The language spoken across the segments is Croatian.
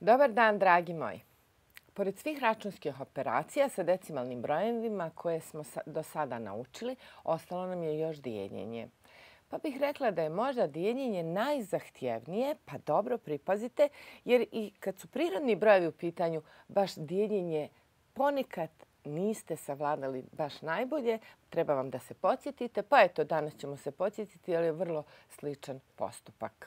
Dobar dan, dragi moji. Pored svih računskih operacija sa decimalnim brojevima koje smo do sada naučili, ostalo nam je još dijeljenje. Pa bih rekla da je možda dijeljenje najzahtjevnije, pa dobro pripazite, jer i kad su prirodni brojevi u pitanju, baš dijeljenje ponekad niste savladali baš najbolje, treba vam da se podsjetite, pa eto danas ćemo se podsjetiti, ali je vrlo sličan postupak.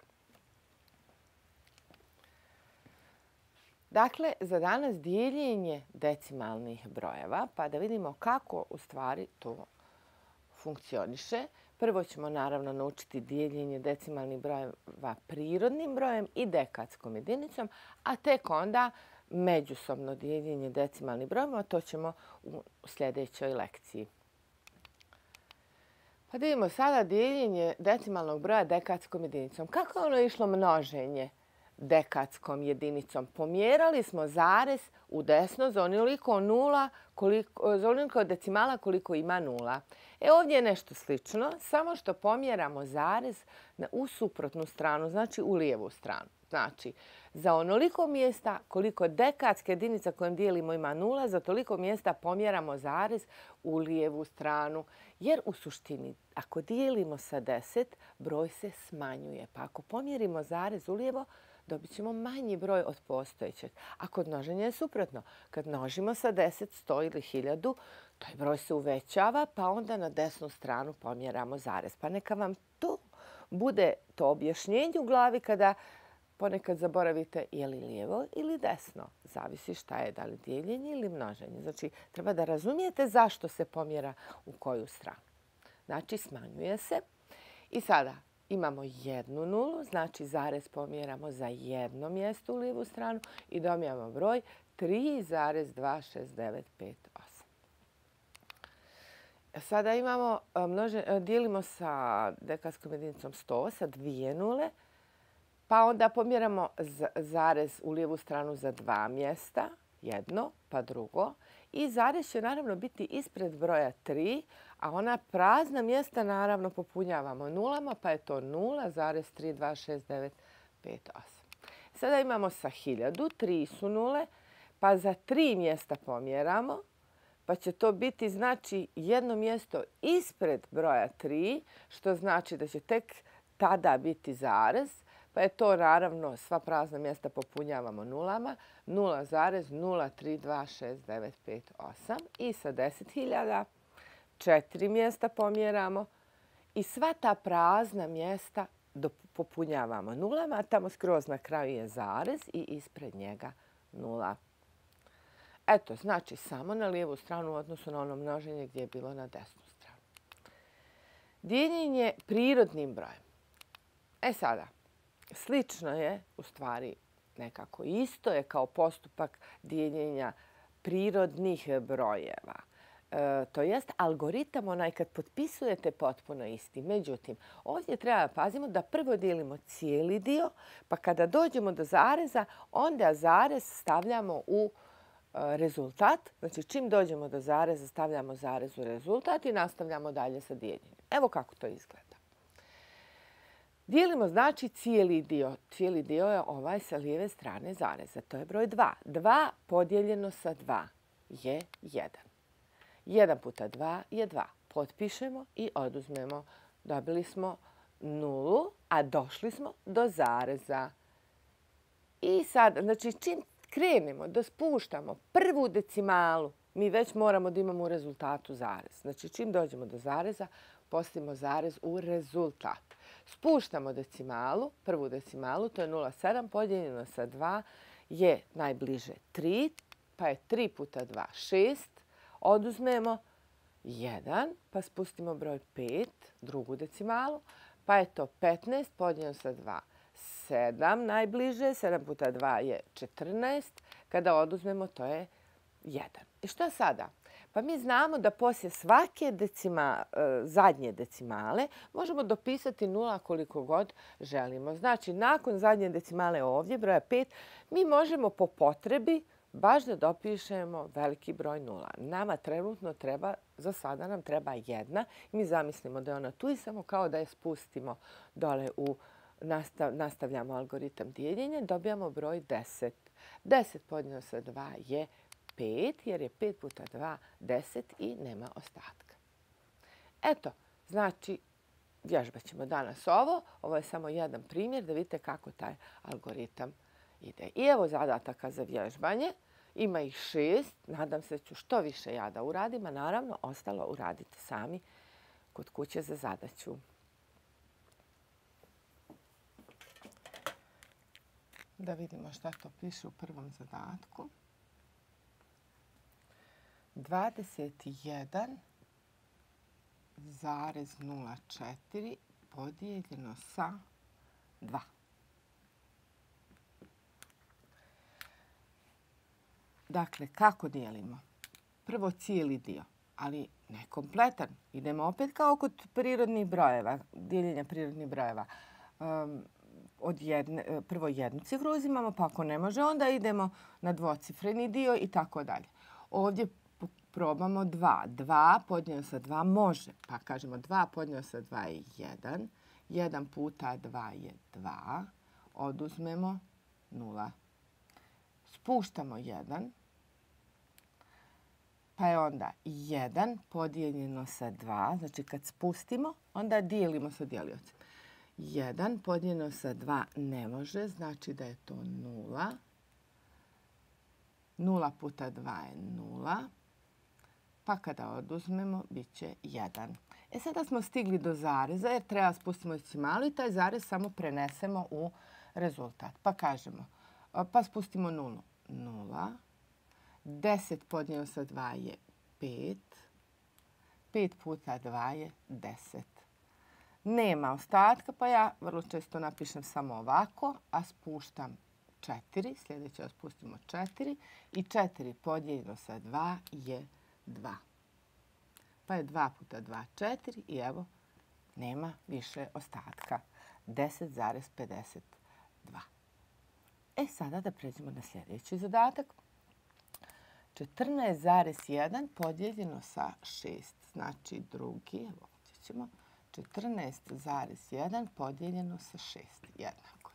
Dakle, za danas dijeljenje decimalnih brojeva, pa da vidimo kako u stvari to funkcioniše. Prvo ćemo naravno naučiti dijeljenje decimalnih brojeva prirodnim brojem i dekatskom jedinicom, a tek onda međusobno dijeljenje decimalnih brojeva, to ćemo u sljedećoj lekciji. Pa da vidimo sada dijeljenje decimalnog broja dekatskom jedinicom. Kako je ono išlo množenje dekatskom jedinicom? Pomjerali smo zarez u desno za onoliko decimala koliko ima nula. Ovdje je nešto slično, samo što pomjeramo zarez u suprotnu stranu, znači u lijevu stranu. Znači, za onoliko mjesta koliko dekatska jedinica kojom dijelimo ima nula, za toliko mjesta pomjeramo zarez u lijevu stranu. Jer u suštini, ako dijelimo sa 10, broj se smanjuje. Pa ako pomjerimo zarez u lijevo, dobit ćemo manji broj od postojećeg. A kod množenja je suprotno. Kad množimo sa 10, 100 ili 1000, taj broj se uvećava, pa onda na desnu stranu pomjeramo zarez. Pa neka vam to bude to objašnjenje u glavi kada ponekad zaboravite je li lijevo ili desno. Zavisi šta je, da li dijeljenje ili množenje. Znači, treba da razumijete zašto se pomjera u koju stranu. Znači, smanjuje se. I sada imamo jednu nulu, znači zarez pomjeramo za jedno mjesto u lijevu stranu i dobijamo broj 3,26958. Sada dijelimo sa dekatskom jedinicom 100 sa dvije nule, pa onda pomjeramo zarez u lijevu stranu za dva mjesta, jedno pa drugo. I zarez će naravno biti ispred broja 3, a ona prazna mjesta naravno popunjavamo nulama, pa je to 0,326958. Sada imamo sa 1000, 3 su nule, pa za 3 mjesta pomjeramo, pa će to biti znači jedno mjesto ispred broja 3, što znači da će tek tada biti zarez, pa je to naravno sva prazna mjesta popunjavamo nulama, 0,032698 i sa 10.000 4 mjesta pomjeramo i sva ta prazna mjesta popunjavamo nulama, a tamo skroz na kraju je zarez i ispred njega nula. Eto, znači samo na lijevu stranu u odnosu na ono množenje gdje je bilo na desnu stranu. Dijeljenje prirodnim brojem. Sada, slično je, u stvari nekako isto je kao postupak dijeljenja prirodnih brojeva. To jest algoritam onaj kad potpisujete potpuno isti. Međutim, ovdje treba pazimo da prvo dijelimo cijeli dio, pa kada dođemo do zareza, onda zarez stavljamo u rezultat. Znači, čim dođemo do zareza, stavljamo zarez u rezultat i nastavljamo dalje sa dijeljenjem. Evo kako to izgleda. Dijelimo znači cijeli dio. Cijeli dio je ovaj sa lijeve strane zareza. To je broj 2. 2 podijeljeno sa 2 je 1. 1 puta 2 je 2. Potpišemo i oduzmemo. Dobili smo nulu, a došli smo do zareza. I sad, znači čim krenemo da spuštamo prvu decimalu, mi već moramo da imamo u rezultatu zarez. Znači čim dođemo do zareza, postavimo zarez u rezultat. Spuštamo decimalu, prvu decimalu, to je 0,7 podijeljeno sa 2 je najbliže 3, pa je 3 puta 2 6. Oduzmemo 1, pa spustimo broj 5, drugu decimalu, pa je to 15 podijeljeno sa 2 7 najbliže, 7 puta 2 je 14, kada oduzmemo to je 1. I šta sada? Pa mi znamo da poslije svake zadnje decimale možemo dopisati nula koliko god želimo. Znači, nakon zadnje decimale ovdje, broja 5, mi možemo po potrebi baš da dopišemo veliki broj nula. Nama trenutno treba, za sada nam treba 1. Mi zamislimo da je ona tu i samo kao da je spustimo dole nastavljamo algoritam dijeljenja, dobijamo broj 10. 10 podijeljeno sa 2 je 5, jer je 5 puta 2 10 i nema ostatka. Eto, znači, vježbat ćemo danas ovo. Ovo je samo jedan primjer da vidite kako taj algoritam ide. I evo zadataka za vježbanje. Ima ih 6. Nadam se da ću što više ja da uradim, a naravno ostalo uradite sami kod kuće za zadaću. Da vidimo šta to piše u prvom zadatku. 21,04 podijeljeno sa 2. Dakle, kako dijelimo? Prvo cijeli dio, ali ne kompletan. Idemo opet kao kod prirodnih brojeva, dijeljenja prirodnih brojeva. Prvo jednu cifru uzimamo, pa ako ne može, onda idemo na dvocifreni dio i tako dalje. Ovdje probamo 2. 2 podijeljeno sa 2 može. Pa kažemo 2 podijeljeno sa 2 je 1. 1 puta 2 je 2. Oduzmemo 0. Spuštamo 1. Pa je onda 1 podijeljeno sa 2. Znači kad spustimo, onda dijelimo sa dijeliocem. 1 podijeljeno sa 2 ne može, znači da je to 0. 0 puta 2 je 0. Pa kada oduzmemo, bit će 1. Sada smo stigli do zareza jer treba spustimo decimalu i taj zarez samo prenesemo u rezultat. Pa kažemo, pa spustimo 0. 0. 10 podijeljeno sa 2 je 5. 5 puta 2 je 10. Nema ostatka, pa ja vrlo često napišem samo ovako, a spuštam 4. Sljedeće spustimo 4. I 4 podijeljeno sa 2 je 2. Pa je 2 puta 2 4 i evo nema više ostatka. 10,52. Sada da pređemo na sljedeći zadatak. 14,1 podijeljeno sa 6. Znači drugi, evo ovdje ćemo, 14,1 podijeljeno sa 6. Jednako.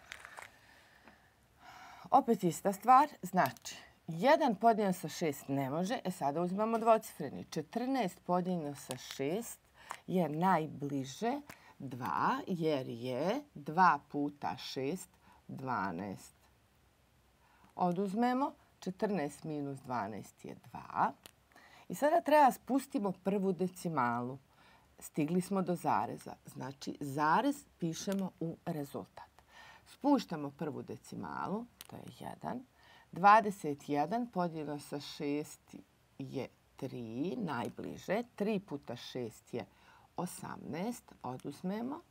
Opet ista stvar, znači 1 podijeljeno sa 6 ne može. Sada uzimamo dvocifreni. 14 podijeljeno sa 6 je najbliže 2 jer je 2 puta 6 12. Oduzmemo 14 minus 12 je 2. I sada treba spustimo prvu decimalu. Stigli smo do zareza. Znači zarez pišemo u rezultat. Spuštamo prvu decimalu, to je 1. 21 podijeljeno sa 6 je 3, najbliže. 3 puta 6 je 18. Oduzmemo.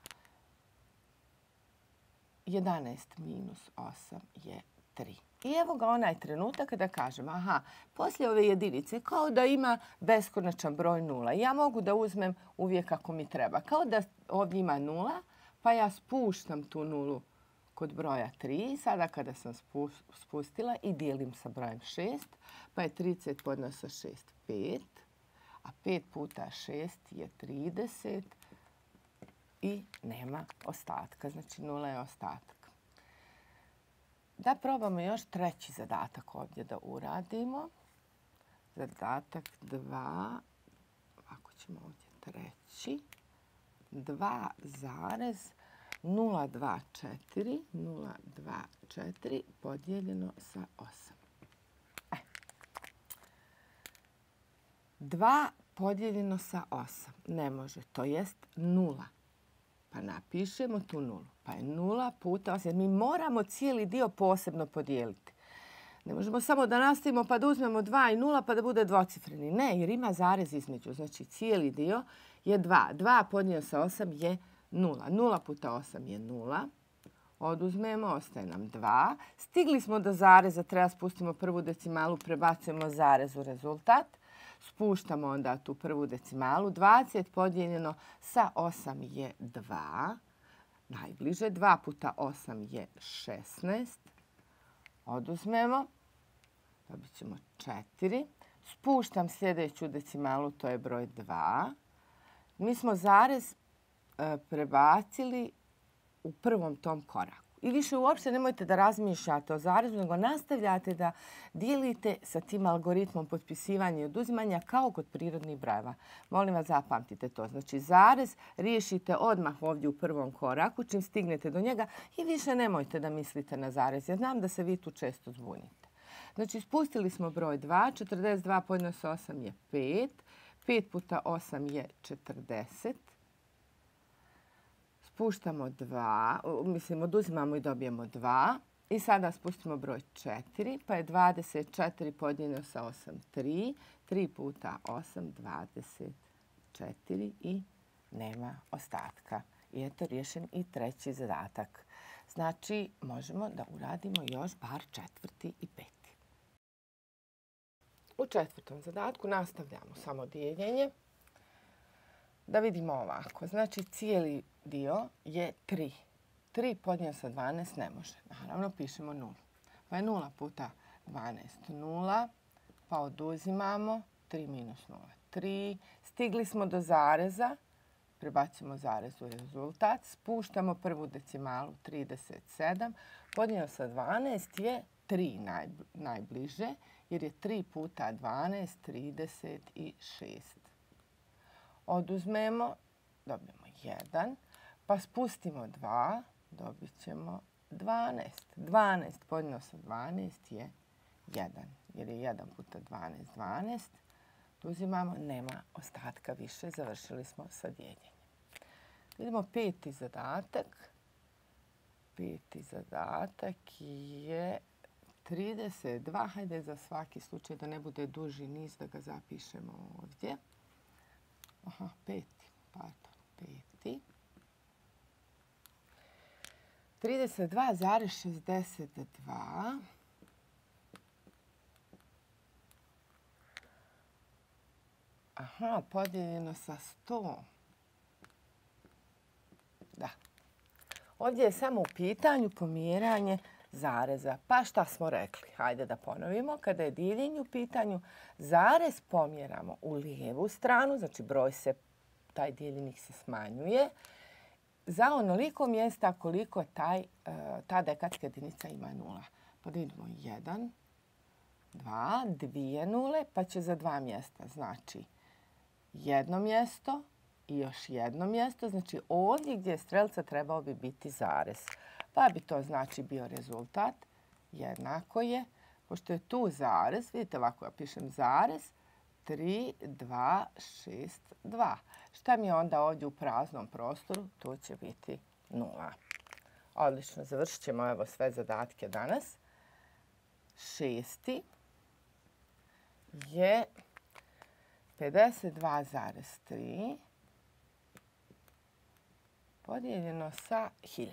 11 minus 8 je 3. I evo ga onaj trenutak kada kažem, aha, poslije ove jedinice kao da ima beskonačan broj 0. Ja mogu da uzmem uvijek kako mi treba. Kao da ovdje ima 0, pa ja spuštam tu 0 kod broja 3. Sada kada sam spustila i dijelim sa brojem 6, pa je 30 podijeljeno sa 6 5, a 5 puta 6 je 30 i nema ostatka. Znači 0 je ostatak. Da probamo još treći zadatak ovdje da uradimo. Zadatak 2, ovako ćemo ovdje treći, 2,024 podijeljeno sa 8. 2 podijeljeno sa 8 ne može, to jest 0. Pa napišemo tu 0. Pa je 0 puta 8. Mi moramo cijeli dio posebno podijeliti. Ne možemo samo da nastavimo pa da uzmemo 2 i 0 pa da bude dvocifreni. Ne, jer ima zarez između. Znači cijeli dio je 2. 2 podijeljeno sa 8 je 0. 0 puta 8 je 0. Oduzmemo, ostaje nam 2. Stigli smo do zareza, treba spustimo prvu decimalu, prebacujemo zarez u rezultat. Spuštamo onda tu prvu decimalu. 20 podijeljeno sa 8 je 2. Najbliže. 2 puta 8 je 16. Oduzmemo. Dobit ćemo 4. Spuštam sljedeću decimalu, to je broj 2. Mi smo zarez prebacili u prvom tom koraku. I više uopšte nemojte da razmišljate o zarezu, nego nastavljate da dijelite sa tim algoritmom potpisivanja i oduzimanja kao kod prirodnih brojeva. Molim vas, zapamtite to. Znači, zarez riješite odmah ovdje u prvom koraku, čim stignete do njega i više nemojte da mislite na zarez. Ja znam da se vi tu često zbunite. Znači, spustili smo broj 2. 42 podijeljeno sa 8 je 5. 5 puta 8 je 40. Spuštamo 2, oduzimamo i dobijemo 2. I sada spustimo broj 4, pa je 24 podijeljeno sa 8, 3. 3 puta 8, 24 i nema ostatka. I eto riješen i treći zadatak. Znači, možemo da uradimo još bar četvrti i peti. U četvrtom zadatku nastavljamo samo dijeljenje. Da vidimo ovako. Znači, cijeli dio je 3. 3 podijeljeno sa 12 ne može. Naravno, pišemo 0. Pa je 0 puta 12 0. Pa oduzimamo 3 minus 0. 3. Stigli smo do zareza. Prebacimo zarez u rezultat. Spuštamo prvu decimalu 37. Podijeljeno sa 12 je 3 najbliže. Jer je 3 puta 12, 36. Oduzmemo, dobijemo 1, pa spustimo 2, dobit ćemo 12. 12 podijeljeno sa 12 je 1, jer je 1 puta 12, 12. Oduzimamo, nema ostatka više, završili smo sa dijeljenjem. Vidimo peti zadatak. Peti zadatak je 32. Hajde za svaki slučaj da ne bude duži niz da ga zapišemo ovdje. Aha, peti. 32,62. Aha, podijeljeno sa 100. Da. Ovdje je samo u pitanju pomjeranje zareza. Pa šta smo rekli? Hajde da ponovimo. Kada je dijeljenje u pitanju, zarez pomjeramo u lijevu stranu, znači broj se, taj dijeljenik se smanjuje, za onoliko mjesta koliko ta dekadska jedinica ima nula. Pa da idemo 1, 2, 2 nule, pa će za 2 mjesta. Znači, jedno mjesto i još jedno mjesto. Znači, ovdje gdje je strelca trebao bi biti zarez. Pa bi to znači bio rezultat. Jednako je, pošto je tu zarez, vidite ovako ja pišem zarez, 3, 2, 6, 2. Šta mi je onda ovdje u praznom prostoru? Tu će biti 0. Odlično, završit ćemo evo sve zadatke danas. Šesti je 52,3 podijeljeno sa 1000.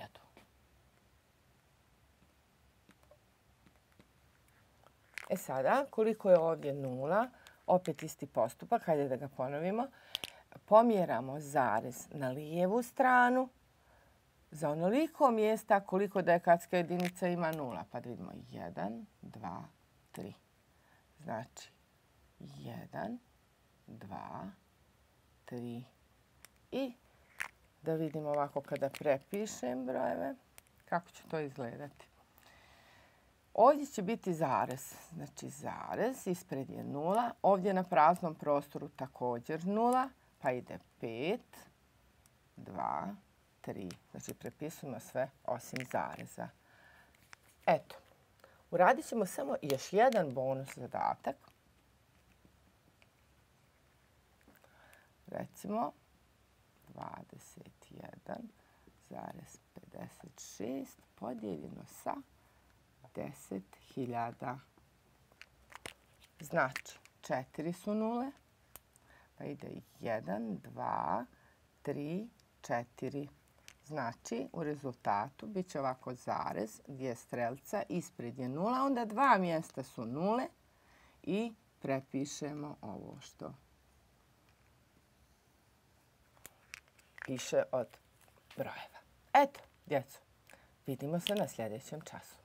E sada, koliko je ovdje 0? Opet isti postupak, hajde da ga ponovimo. Pomjeramo zarez na lijevu stranu za onoliko mjesta koliko dekadska jedinica ima 0. Pa da vidimo 1, 2, 3. Znači 1, 2, 3 i da vidimo ovako kada prepišem brojeve kako će to izgledati. Ovdje će biti zarez, znači zarez, ispred je 0. Ovdje na praznom prostoru također 0, pa ide 5, 2, 3. Znači prepisujemo sve osim zareza. Eto, uradit ćemo samo još jedan bonus zadatak. Recimo 21,56 podijeljeno sa 10.000. Znači, 4 su nule, pa ide 1, 2, 3, 4. Znači, u rezultatu bit će ovako zarez gdje je strelca, ispred je 0, onda 2 mjesta su nule i prepišemo ovo što piše od brojeva. Eto, djeco, vidimo se na sljedećem času.